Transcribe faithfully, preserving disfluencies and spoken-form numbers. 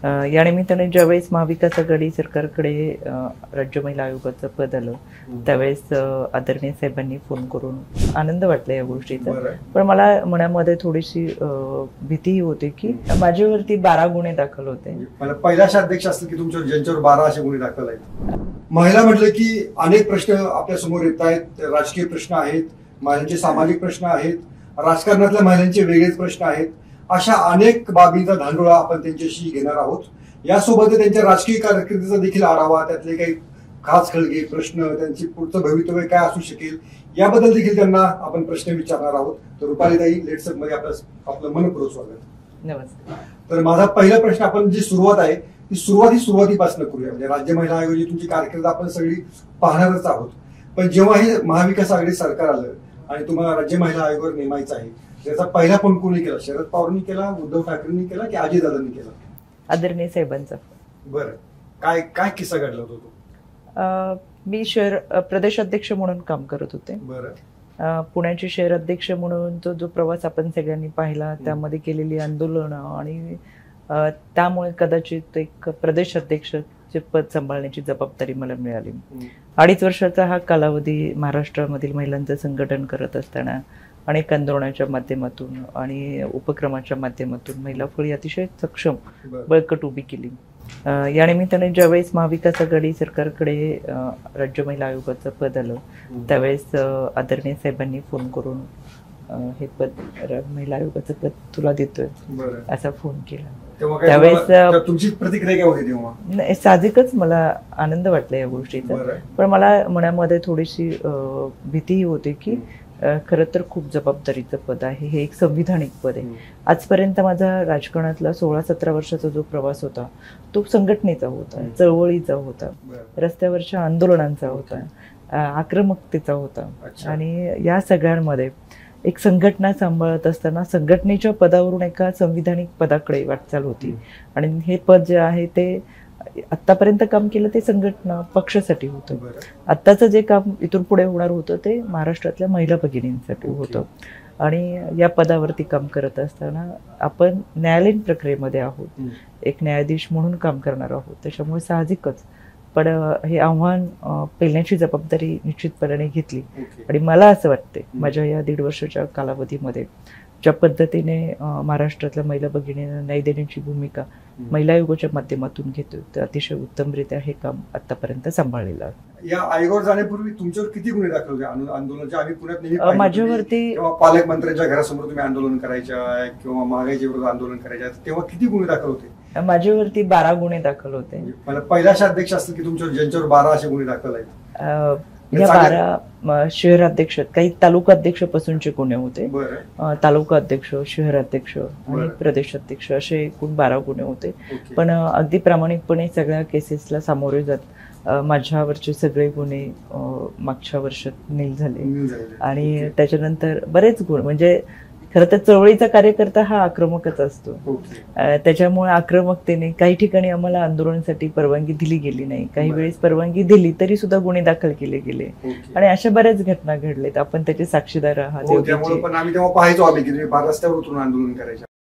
या निमित्ताने ज्यावेळेस महाविकास आघाडी सरकारकडे राज्य महिला आयोगाचं पद आलं त्यावेळेस आदरणीय साहेबांनी फोन करून आनंद वाटला या गोष्टीचा. पण मला मनामध्ये थोडीशी भीतीही होती की माझ्यावरती बारा गुन्हे दाखल होते. पहिला अध्यक्ष असतील की तुमच्यावर ज्यांच्यावर बारा असे गुन्हे दाखल आहेत. महिला म्हटलं की अनेक प्रश्न आपल्या समोर येत आहेत. राजकीय प्रश्न आहेत, महिलांचे सामाजिक प्रश्न आहेत, राजकारणातल्या महिलांचे वेगळेच प्रश्न आहेत. अशा अनेक बाबींचा धांडोळा आपण त्यांच्याशी घेणार आहोत. यासोबत त्यांच्या राजकीय कारकिर्दीचा देखील आढावा, त्यातले काही खास खळगे प्रश्न, त्यांची पुढचं भवितव्य काय असू शकेल याबद्दल देखील त्यांना आपण प्रश्न विचारणार आहोत. तर रुपालीताई, लेट्सअप मध्ये आपलं आपलं मनपूर्वक स्वागत. नमस्कार. तर माझा पहिला प्रश्न, आपण जी सुरुवात आहे ती सुरुवात ही सुरुवातीपासून करूया. म्हणजे राज्य महिला आयोगाची तुमची कारकीर्द आपण सगळी पाहणारच आहोत. पण जेव्हा हे महाविकास आघाडी सरकार आलं आणि तुम्हाला राज्य महिला आयोगावर नेमायचं आहे, त्याचा पहिला फोन कोणी केला? शरद पवारांनी केला, उद्धव ठाकरेंनी केला की अजितदादांनी केला? आदरणीय साहेबांचा. बरं, काय काय किस्सा घडला होता तो? मी शहर प्रदेश अध्यक्ष म्हणून काम करत होते. बरं. पुण्याचे शहर अध्यक्ष म्हणून तो जो प्रवास आपण सगळ्यांनी पाहिला, त्यामध्ये केलेली आंदोलनं आणि त्यामुळे कदाचित एक प्रदेश अध्यक्षचे पद सांभाळण्याची जबाबदारी मला मिळाली. अडीच वर्षाचा हा कालावधी महाराष्ट्रामधील महिलांचं संघटन करत असताना अनेक आंदोलनाच्या माध्यमातून आणि उपक्रमाच्या माध्यमातून महिला फळी अतिशय सक्षम बळकट उभी केली. या निमित्ताने ज्यावेळेस महाविकास आघाडी सरकारकडे राज्य महिला आयोगाचं पद आलं त्यावेळेस आदरणीय साहेबांनी फोन करून हे पद महिला आयोगाचं पद तुला देतोय असा फोन केला. त्यावेळेस तुमची प्रतिक्रिया काय होती तेव्हा? साहजिकच मला आनंद वाटला या गोष्टीचा. पण मला मनामध्ये थोडीशी भीतीही होती की खरं तर खूप जबाबदारीचं पद आहे, हे एक संविधानिक पद आहे. आजपर्यंत माझा राजकारणातला सोळा सतरा वर्षाचा जो प्रवास होता तो संघटनेचा होता, चळवळीचा होता, रस्त्यावरच्या आंदोलनांचा होता, आक्रमकतेचा होता. आणि या सगळ्यांमध्ये एक संघटना सांभाळत असताना संघटनेच्या पदावरून एका संविधानिक पदाकडे वाटचाल होती. आणि हे पद जे आहे ते आतापर्यंत काम केलं ते संघटना पक्षासाठी होतं. आत्ताचं जे काम इथून पुढे होणार होतं ते महाराष्ट्रातल्या महिला भगिनींसाठी होतं. आणि या पदावरती काम करत असताना आपण न्यायालयीन प्रक्रियेमध्ये आहोत, एक न्यायाधीश म्हणून काम करणार आहोत. त्याच्यामुळे साहजिकच पण हे आव्हान पेलण्याची जबाबदारी निश्चितपणे घेतली. आणि मला असं वाटते माझ्या या दीड वर्षाच्या कालावधीमध्ये ज्या पद्धतीने महाराष्ट्रातल्या महिला भगिनींना न्याय देण्याची भूमिका महिला आयोगाच्या माध्यमातून घेतो तर अतिशय उत्तमरित्या हे काम आतापर्यंत सांभाळलेलं आहे. या आयोगावर जाण्यापूर्वी तुमच्यावर किती गुन्हे दाखल होते आंदोलनाचे? आम्ही पुण्यात नेहमी माझ्यावरती पालकमंत्र्यांच्या घरासमोर तुम्ही आंदोलन करायच्या किंवा महागाईच्या विरोधात आंदोलन करायच्या, तेव्हा किती गुन्हे दाखल होते? माझ्यावरती बारा गुन्हे दाखल होते. मला पहिला अध्यक्ष असतील की तुमच्यावर ज्यांच्यावर बारा असे गुन्हे दाखल आहेत? या बारा शहर अध्यक्ष, काही तालुका अध्यक्ष पासूनचे गुन्हे होते. तालुका अध्यक्ष, शहर अध्यक्ष आणि प्रदेश अध्यक्ष असे एकूण बारा गुन्हे होते. पण अगदी प्रामाणिकपणे सगळ्या केसेसला सामोरे जात माझ्यावरचे सगळे गुन्हे मागच्या वर्षात नील झाले. आणि त्याच्यानंतर बरेच गुन्हे, म्हणजे खरं तर चळवळीचा कार्यकर्ता हा आक्रमकच असतो. त्याच्यामुळे आक्रमकतेने काही ठिकाणी आम्हाला आंदोलनासाठी परवानगी दिली गेली नाही, काही वेळेस परवानगी दिली तरी सुद्धा गुन्हे दाखल केले गेले. आणि अशा बऱ्याच घटना घडल्यात, आपण त्याचे साक्षीदार आहात. पण आम्ही तेव्हा पाहायचो आम्ही की रस्त्यावर उतरून आंदोलन करायचं.